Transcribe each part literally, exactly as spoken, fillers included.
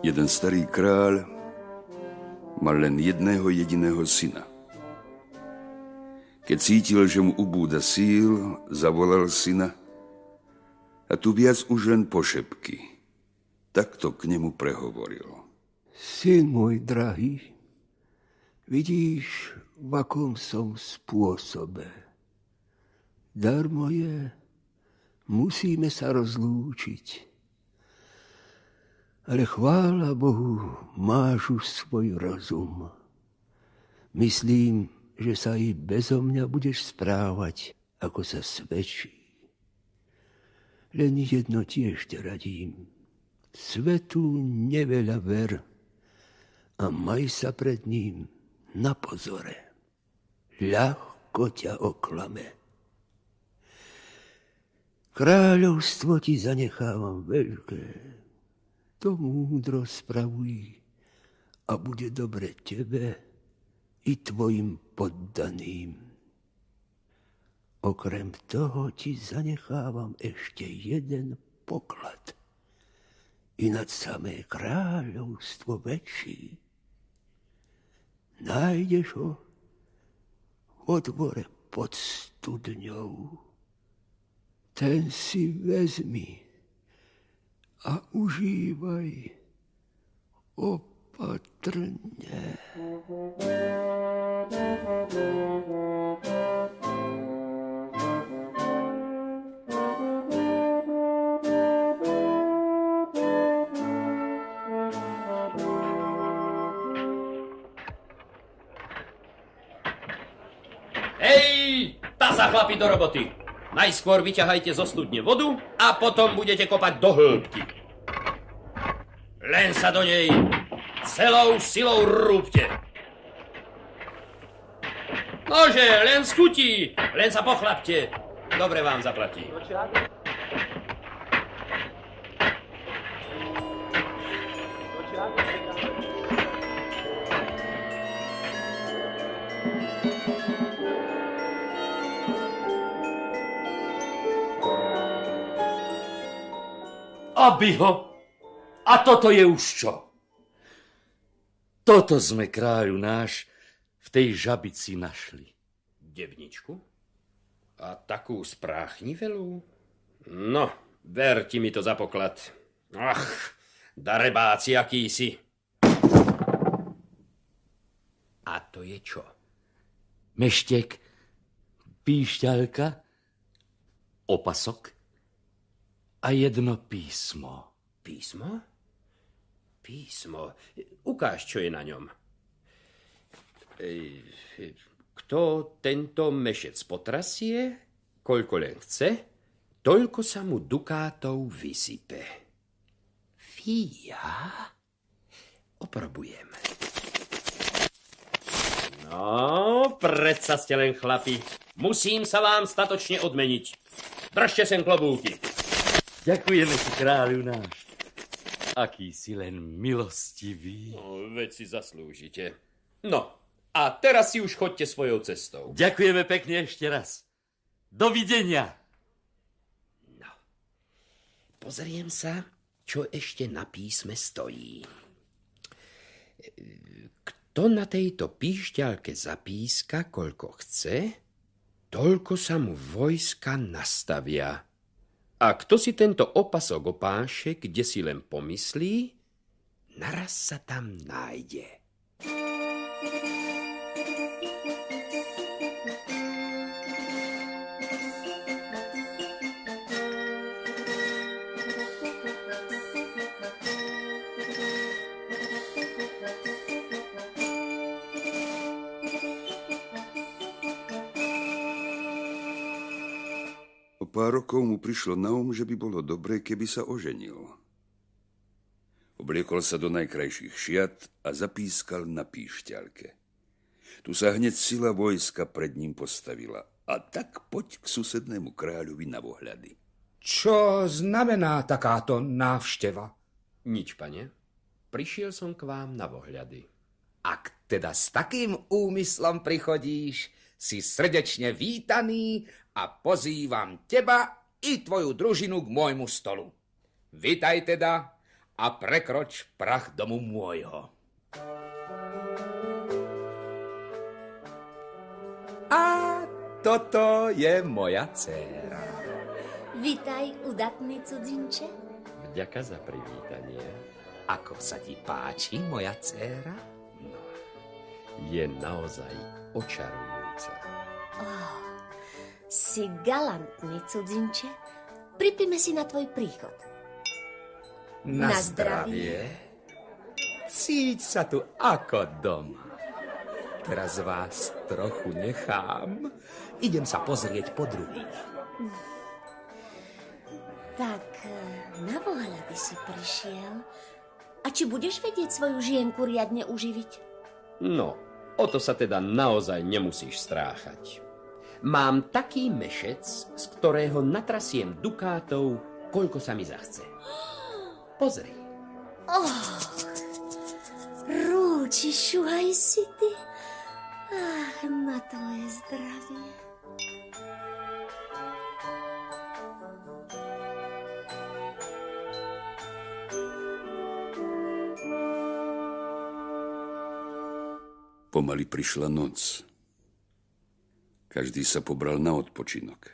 Jeden starý kráľ mal len jedného jediného syna. Keď cítil, že mu ubúda síl, zavolal syna a tu viac už len pošepky. Takto k nemu prehovoril. Syn môj drahý, vidíš, v akom som spôsobe. Darmo je, musíme sa rozlúčiť. Ale chvála Bohu, máš už svoj rozum. Myslím, že sa i bezo mňa budeš správať, ako sa svedčí. Len jedno tiež te radím. Svetu neveľa ver a maj sa pred ním na pozore. Ľahko ťa oklame. Kráľovstvo ti zanechávam veľké. To múdro spravuj a bude dobre tebe i tvojim poddaným. Okrem toho ti zanechávam ešte jeden poklad. I nad samé kráľovstvo väčší. Nájdeš ho vo dvore pod studňou. Ten si vezmi a užívaj opatrne. Hej, tá sa chlapi do roboty. Najskôr vyťahajte zo studne vodu a potom budete kopať do hĺbky. Len sa do nej celou silou rúbte. Nože, len skutí, len sa pochlapte. Dobre vám zaplatí. Aby ho. A toto je už čo? Toto sme, kráľu náš, v tej žabici našli. Devničku? A takú spráchnivelú? No, ver ti mi to za poklad. Ach, darebáci akýsi. A to je čo? Meštek, píšťalka, opasok a jedno písmo. Písmo? Písmo. Ukáž, čo je na ňom. Kto tento mešec potrasie, koľko len chce, toľko sa mu dukátov vysype. Fíja? Oprobujem. No, predsa ste len chlapi. Musím sa vám statočne odmeniť. Držte sem klobúky. Ďakujeme ti, kráľu náš. Aký si len milostivý. No, veď si zaslúžite. No, a teraz si už chodte svojou cestou. Ďakujeme pekne ešte raz. Dovidenia. No, pozriem sa, čo ešte na písme stojí. Kto na tejto píšťalke zapíska, koľko chce, toľko sa mu vojska nastavia. A kto si tento opasok opáše, kde si len pomyslí, naraz sa tam nájde. Pár rokov mu prišlo na um, že by bolo dobré, keby sa oženil. Obliekol sa do najkrajších šiat a zapískal na píšťalke. Tu sa hneď sila vojska pred ním postavila. A tak poď k susednému kráľovi na vohľady. Čo znamená takáto návšteva? Nič, pane. Prišiel som k vám na vohľady. Ak teda s takým úmyslom prichodíš, si srdečne vítaný a pozývam teba i tvoju družinu k môjmu stolu. Vitaj teda a prekroč prach domu môjho. A toto je moja dcéra. Vitaj, udatný cudzinče. Vďaka za privítanie. Ako sa ti páči, moja dcéra? No, je naozaj očarujúca. Oh, si galantný cudzinče. Pripíme si na tvoj príchod. Na, na zdravie. Cíť sa tu ako doma. Teraz vás trochu nechám. Idem sa pozrieť po druhých. Tak na pohľady si prišiel. A či budeš vedieť svoju žienku riadne uživiť? No, o to sa teda naozaj nemusíš stráchať. Mám taký mešec, z ktorého natrasiem dukátov, koľko sa mi zachce. Pozri. Oh, rúči, šuhaj si ty. Ach, na tvoje zdravie. Pomaly prišla noc. Každý sa pobral na odpočinok.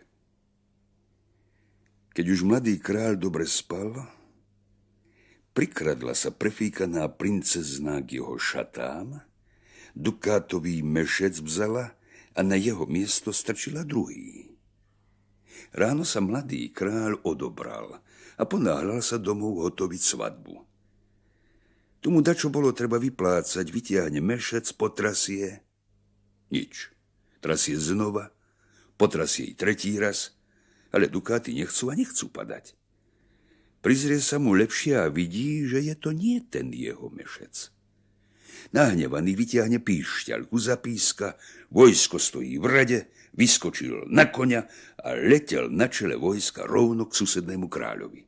Keď už mladý kráľ dobre spal, prikradla sa prefíkaná princezná k jeho šatám, dukátový mešec vzala a na jeho miesto strčila druhý. Ráno sa mladý kráľ odobral a ponáhľal sa domov hotoviť svadbu. Tu mu dačo bolo treba vyplácať, vytiahne mešec, potrasie. Nič. Trasie znova, potrasie jej tretí raz, ale dukáty nechcú a nechcú padať. Prizrie sa mu lepšie a vidí, že je to nie ten jeho mešec. Nahnevaný vytiahne píšťalku, zapíska, vojsko stojí v rade, vyskočil na koňa a letel na čele vojska rovno k susednému kráľovi.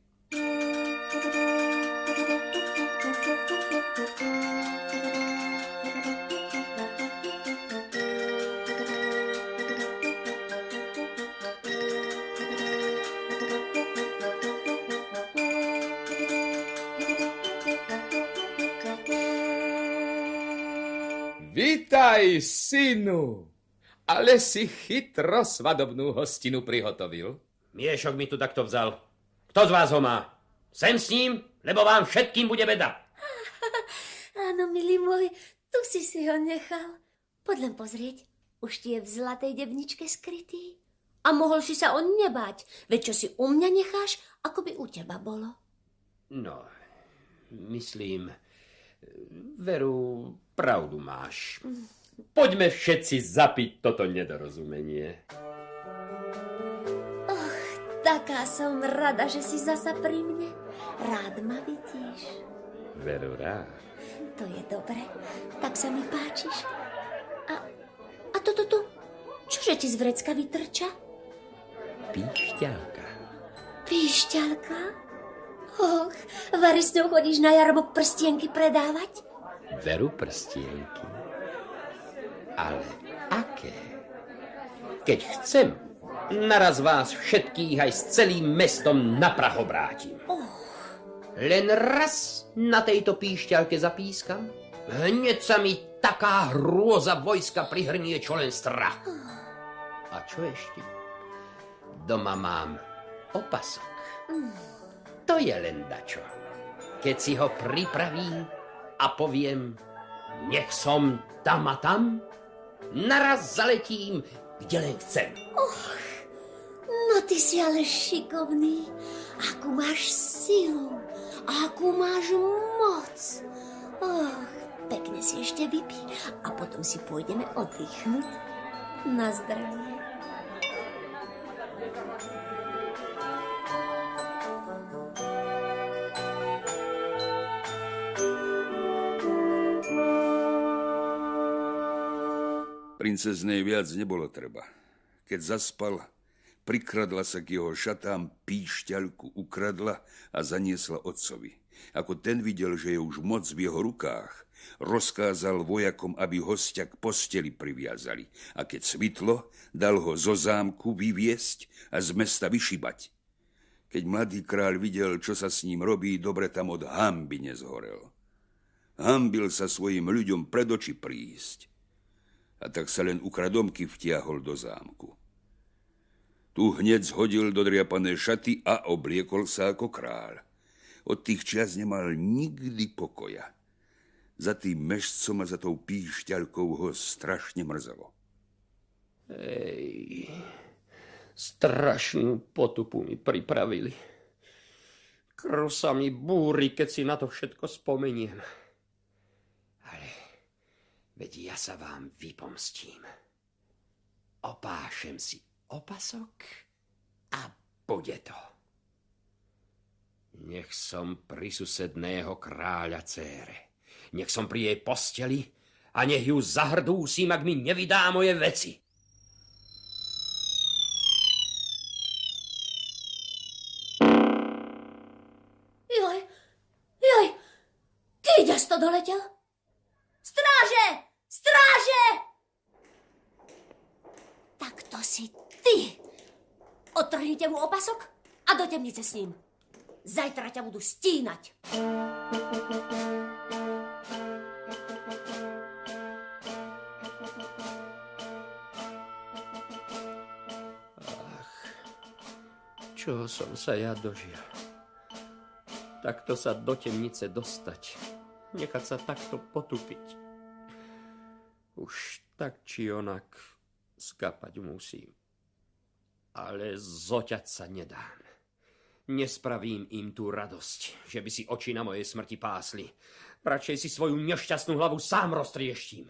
Vitaj, synu! Ale si chytro svadobnú hostinu prihotovil. Miešok mi tu takto vzal. Kto z vás ho má? Sem s ním, lebo vám všetkým bude beda. Áno, milý môj, tu si si ho nechal. Poď len pozrieť, už ti je v zlatej debničke skrytý. A mohol si sa on nebáť, veď čo si u mňa necháš, ako by u teba bolo. No, myslím, veru, pravdu máš. Poďme všetci zapiť toto nedorozumenie. Och, taká som rada, že si zasa pri mne. Rád ma vidíš. Veru, rád. To je dobre, tak sa mi páčiš. A, a toto tu, čože ti z vrecka vytrča? Píšťalka. Píšťalka? Och, vari s ňou chodíš na jarmok prstienky predávať? Veru, prstienky. Ale aké? Keď chcem, naraz vás všetkých aj s celým mestom na prach obrátim. Oh. Len raz na tejto píšťalke zapískam, hneď sa mi taká hrôza vojska prihrnie, čo len strach. A čo ešte? Doma mám opasok. To je len dačo. Keď si ho pripravím a poviem, nech som tam a tam, naraz zaletím, kde len chcem. Och, no ty si ale šikovný. Akú máš silu, akú máš moc. Och, pekne si ešte vypí a potom si pôjdeme oddychnúť. Na zdravie. Princeznej viac nebolo treba. Keď zaspal, prikradla sa k jeho šatám, píšťalku ukradla a zaniesla otcovi. Ako ten videl, že je už moc v jeho rukách, rozkázal vojakom, aby hostia k posteli priviazali. A keď svitlo, dal ho zo zámku vyviesť a z mesta vyšibať. Keď mladý kráľ videl, čo sa s ním robí, dobre tam od hanby nezhorel. Hanbil sa svojim ľuďom pred oči prísť. A tak sa len ukradomky vtiahol do zámku. Tu hneď zhodil dodriapané šaty a obliekol sa ako kráľ. Od tých čias nemal nikdy pokoja. Za tým mešcom a za tou píšťalkou ho strašne mrzelo. Ej, strašnú potupu mi pripravili. Krv sa mi búri, keď si na to všetko spomeniem. Ale veď ja sa vám vypomstím. Opášem si opasok a bude to. Nech som pri susedného kráľa dcére. Nech som pri jej posteli a nech ju zahrdúsim, ak mi nevydá moje veci. Joj, joj, kýďas to doletel? Stráže, stráže! Tak to si ty. Odtrhnite mu opasok a do temnice s ním. Zajtra ťa budú stínať. Ach, čo som sa ja dožil. Takto sa do temnice dostať. Nechať sa takto potupiť. Už tak či onak skapať musím. Ale zoťať sa nedám. Nespravím im tú radosť, že by si oči na mojej smrti pásli. Radšej si svoju nešťastnú hlavu sám roztrieštím.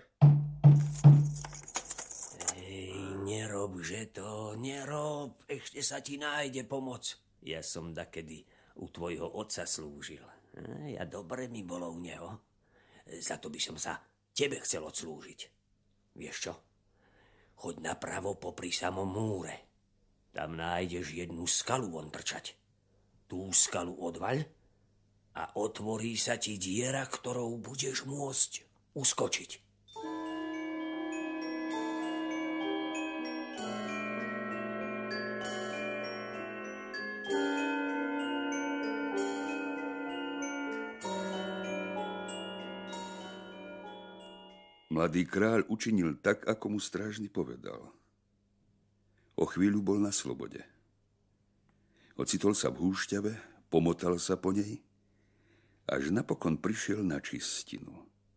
Ej, nerob, že to, nerob. Ešte sa ti nájde pomoc. Ja som dakedy u tvojho otca slúžil. A dobre mi bolo u neho. Za to by som sa tebe chcel odslúžiť. Vieš čo? Choď napravo popri samom múre. Tam nájdeš jednu skalu von trčať. Tú skalu odvaľ a otvorí sa ti diera, ktorou budeš môcť uskočiť. Mladý kráľ učinil tak, ako mu strážny povedal. O chvíľu bol na slobode. Ocitol sa v húšťave, pomotal sa po nej, až napokon prišiel na čistinu.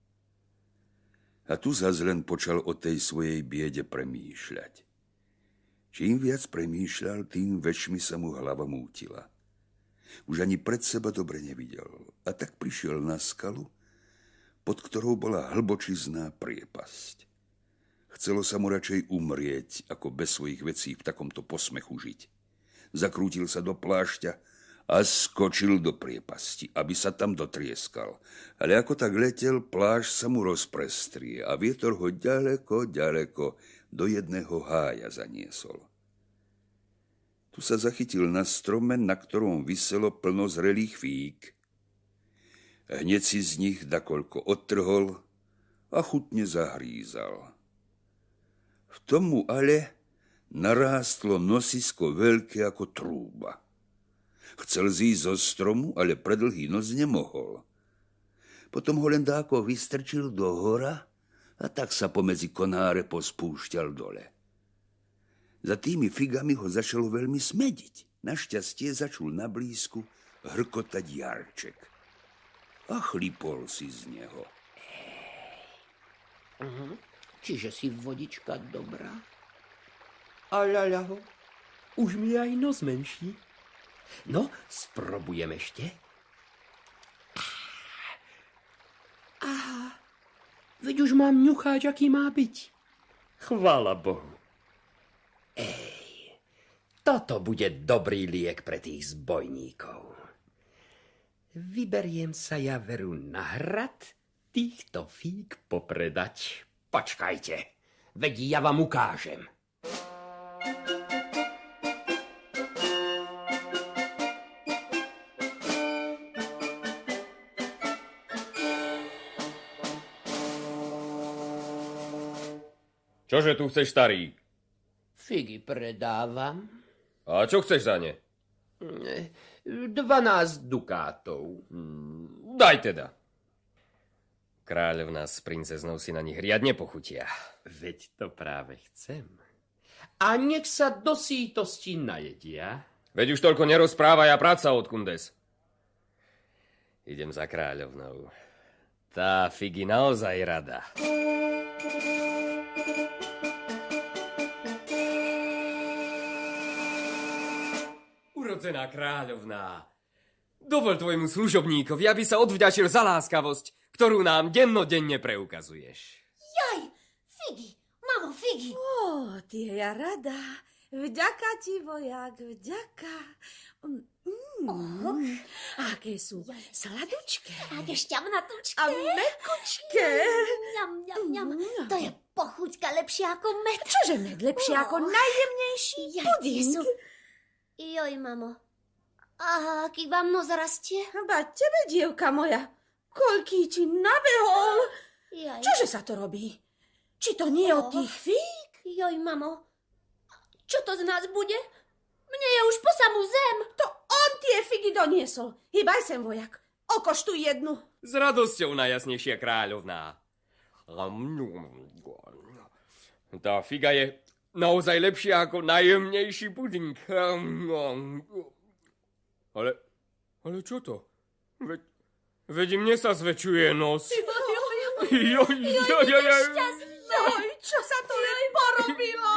A tu zas len počal o tej svojej biede premýšľať. Čím viac premýšľal, tým väčšmi sa mu hlava mútila. Už ani pred seba dobre nevidel, a tak prišiel na skalu, pod ktorou bola hlbočizná priepasť. Chcelo sa mu radšej umrieť, ako bez svojich vecí v takomto posmechu žiť. Zakrútil sa do plášťa a skočil do priepasti, aby sa tam dotrieskal. Ale ako tak letel, plášť sa mu rozprestrie a vietor ho ďaleko, ďaleko do jedného hája zaniesol. Tu sa zachytil na strome, na ktorom viselo plno zrelých fík. Hneď si z nich dakoľko odtrhol a chutne zahrízal. V tomu ale narástlo nosisko veľké ako trúba. Chcel zísť zo stromu, ale predlhý nos nemohol. Potom ho len dáko vystrčil do hora a tak sa pomedzi konáre pospúšťal dole. Za tými figami ho začalo veľmi smediť. Našťastie začul na blízku hrkotať jarček. A chlipol si z neho. Uh-huh. Čiže si vodička dobrá? A ľaľaho, už mi aj nos menší. No, sprobujem ešte. Aha, veď už mám ňucháč, aký má byť. Chvála Bohu. Ej, toto bude dobrý liek pre tých zbojníkov. Vyberiem sa ja veru na hrad týchto fík popredať. Počkajte, veď ja vám ukážem. Čože tu chceš, starý? Figy predávam. A čo chceš za ne? Dvanásť dukátov. Hmm, daj teda. Kráľovná s princeznou si na nich riadne pochutia. Veď to práve chcem. A nech sa do sítosti najedia. Veď už toľko nerozprávaj a práca od kundes. Idem za kráľovnou. Tá Figy naozaj rada. Urodzená kráľovná, dovol tvojmu služobníkovi, aby sa odvďačil za láskavosť, ktorú nám dennodenne preukazuješ. Jaj, Figy, mamo, Figy. Ó, ty je ja rada. Vďaka ti, vojak, vďaka. Mm, Oh. aké sú sladučké. Aké šťavnatučké. A mekučké. Ňam, ňam, ňam. To je pochuťka lepšia ako med. Čože med lepšie Oh. ako najjemnejší Jaj, puding? sú. Joj, mamo. A aký vám nos rastie? Ba tebe, dievka moja, koľký ti nabehol. Jaj. Čože sa to robí? Či to nie od tých fík? Joj, mamo. Čo to z nás bude? Mne je už po samú zem. To on tie figy doniesol. Hýbaj sem, vojak. Okoštuj jednu. S radosťou, najjasnejšia kráľovná. Tá figa je naozaj lepšia ako najjemnejší puding. Ale, ale čo to? Veď, veď mne sa zväčšuje nos. Joj, joj, joj, joj. Joj, čo sa to len porobilo?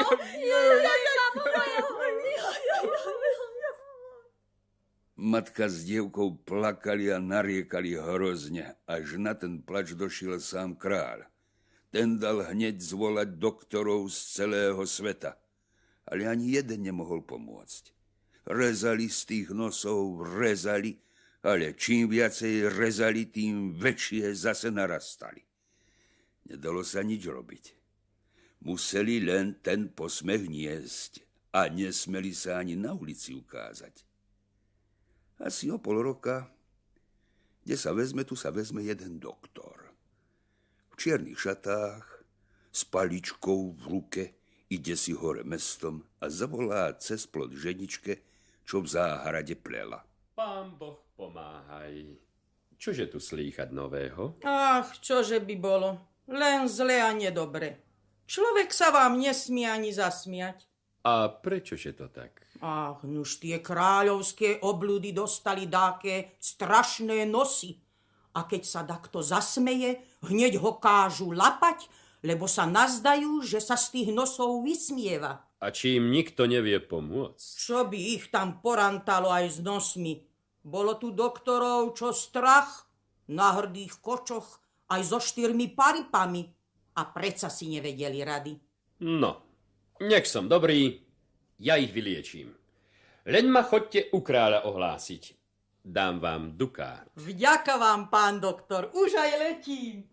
Matka s dievkou plakali a nariekali hrozne, až na ten plač došiel sám kráľ. Ten dal hneď zvolať doktorov z celého sveta, ale ani jeden nemohol pomôcť. Rezali z tých nosov, rezali, ale čím viacej rezali, tým väčšie zase narastali. Nedalo sa nič robiť. Museli len ten posmech niesť a nesmeli sa ani na ulici ukázať. Asi o pol roka, kde sa vezme, tu sa vezme jeden doktor. V čiernych šatách, s paličkou v ruke, ide si hore mestom a zavolá cez plot ženičke, čo v záhrade plela. Pán Boh, pomáhaj. Čože tu slýchať nového? Ach, čože by bolo. Len zle a nedobre. Človek sa vám nesmie ani zasmiať. A prečože to tak? Ach, nuž tie kráľovské obľudy dostali dáke strašné nosy. A keď sa takto zasmeje, hneď ho kážu lapať, lebo sa nazdajú, že sa z tých nosov vysmieva. A či im nikto nevie pomôcť? Čo by ich tam porantalo aj s nosmi? Bolo tu doktorov, čo strach, na hrdých kočoch, aj so štyrmi paripami. A predsa si nevedeli rady. No, nech som dobrý, ja ich vyliečím. Len ma chodte u kráľa ohlásiť. Dám vám dukát. Vďaka vám, pán doktor, už aj letím.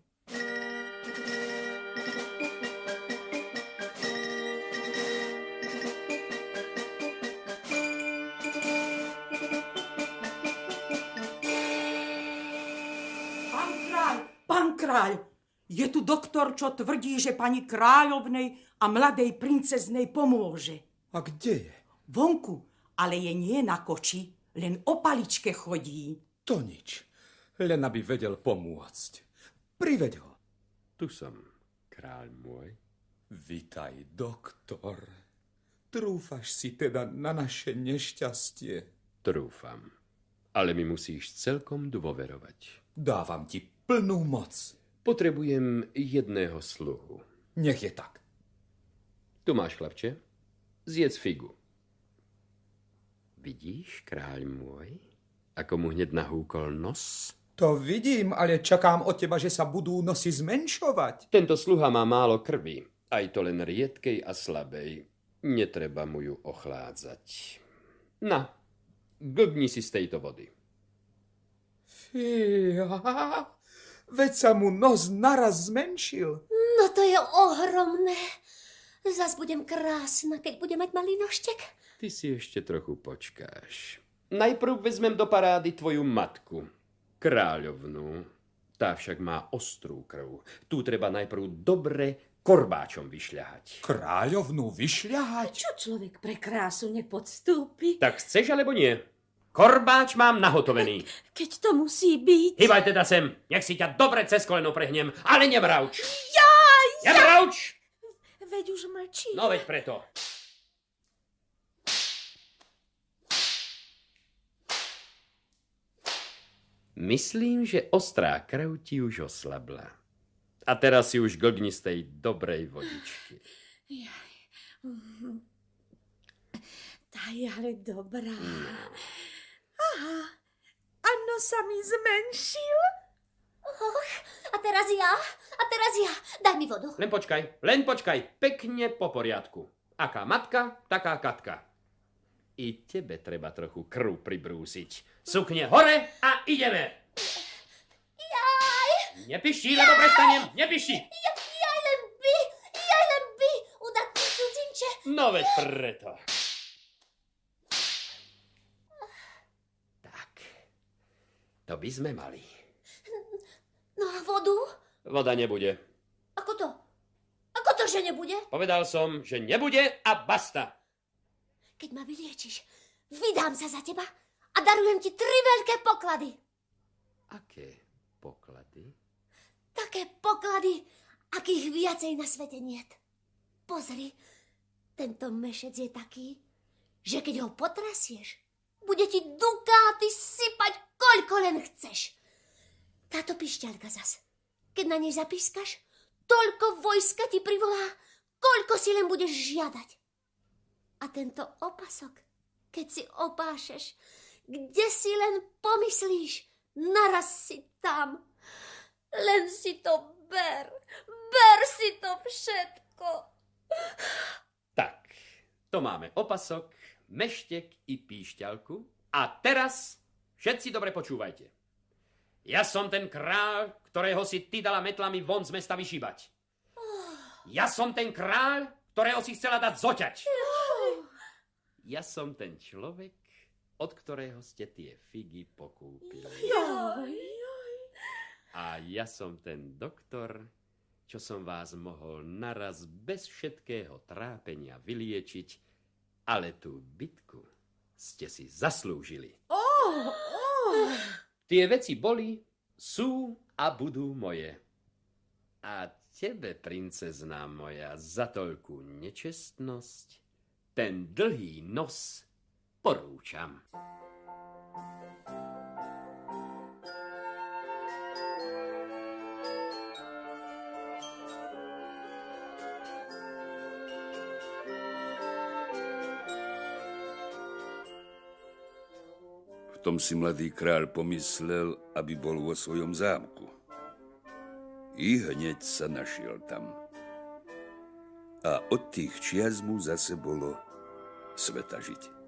Pán kráľ, pán kráľ, je tu doktor, čo tvrdí, že pani kráľovnej a mladej princeznej pomôže. A kde je? Vonku, ale je nie na koči, len o paličke chodí. To nič. Len aby vedel pomôcť. Priveď ho. Tu som, kráľ môj. Vitaj, doktor. Trúfaš si teda na naše nešťastie? Trúfam, ale mi musíš celkom dôverovať. Dávam ti plnú moc. Potrebujem jedného sluhu. Nech je tak. Tu máš, chlapče. Zjedz figu. Vidíš, kráľ môj, ako mu hneď nahúkol nos? To vidím, ale čakám od teba, že sa budú nosy zmenšovať. Tento sluha má málo krvi, aj to len riedkej a slabej. Netreba mu ju ochládzať. Na, glbni si z tejto vody. Fíha, veď sa mu nos naraz zmenšil. No to je ohromné. Zas budem krásna, keď budem mať malý nožtek. Ty si ešte trochu počkáš. Najprv vezmem do parády tvoju matku, kráľovnú. Tá však má ostrú krv. Tu treba najprv dobre korbáčom vyšľahať. Kráľovnú vyšľahať? Čo človek pre krásu nepodstúpi? Tak chceš, alebo nie? Korbáč mám nahotovený. Keď to musí byť. Hýbaj teda sem, nech si ťa dobre cez koleno prehnem, ale nemrauč. Jaj, Nemrauč! Veď už mlčí. No veď preto. Myslím, že ostrá krv ti už oslabla. A teraz si už glgni z tej dobrej vodičky. Jaj. Tá je ale dobrá. Aha, a nos sa mi zmenšil. Och, a teraz ja, a teraz ja. Daj mi vodu. Len počkaj, len počkaj. Pekne po poriadku. Aká matka, taká Katka. I tebe treba trochu krv pribrúsiť. Sukne hore a ideme. Jaj. Nepiši, lebo prestanem. Nepiši. Ja, jaj len by, jaj len by. Udatný cudzinče. No veď preto. Tak. To by sme mali. No a vodu? Voda nebude. Ako to? Ako to, že nebude? Povedal som, že nebude a basta. Keď ma vyliečiš, vydám sa za teba a darujem ti tri veľké poklady. Aké poklady? Také poklady, akých viacej na svete niet. Pozri, tento mešec je taký, že keď ho potrasieš, bude ti dukáty sypať, koľko len chceš. Táto pišťalka zas, keď na nej zapískaš, toľko vojska ti privolá, koľko si len budeš žiadať. A tento opasok, keď si opášeš, kde si len pomyslíš, naraz si tam. Len si to ber, ber si to všetko. Tak, to máme opasok, meštek i píšťalku. A teraz všetci dobre počúvajte. Ja som ten kráľ, ktorého si ty dala metlami von z mesta vyšíbať. Ja som ten kráľ, ktorého si chcela dať zoťať. Ja som ten človek, od ktorého ste tie figy pokúpili. A ja som ten doktor, čo som vás mohol naraz bez všetkého trápenia vyliečiť, ale tú bitku ste si zaslúžili. Oh, oh. Tie veci boli, sú a budú moje. A tebe, princezná moja, za toľkú nečestnosť ten dlhý nos porúčam. V tom si mladý kráľ pomyslel, aby bol vo svojom zámku. I hneď sa našiel tam. A od tých čias mu zase bolo sveta žiť.